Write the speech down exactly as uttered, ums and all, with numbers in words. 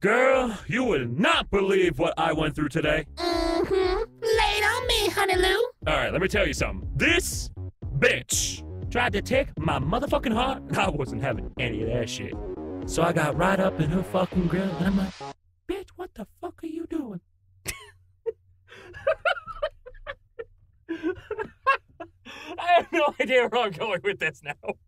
Girl, you would not believe what I went through today. Mm-hmm. Lay it on me, honey Lou. Alright, let me tell you something. This bitch tried to take my motherfucking heart, and I wasn't having any of that shit. So I got right up in her fucking grill, and I'm like, bitch, what the fuck are you doing? I have no idea where I'm going with this now.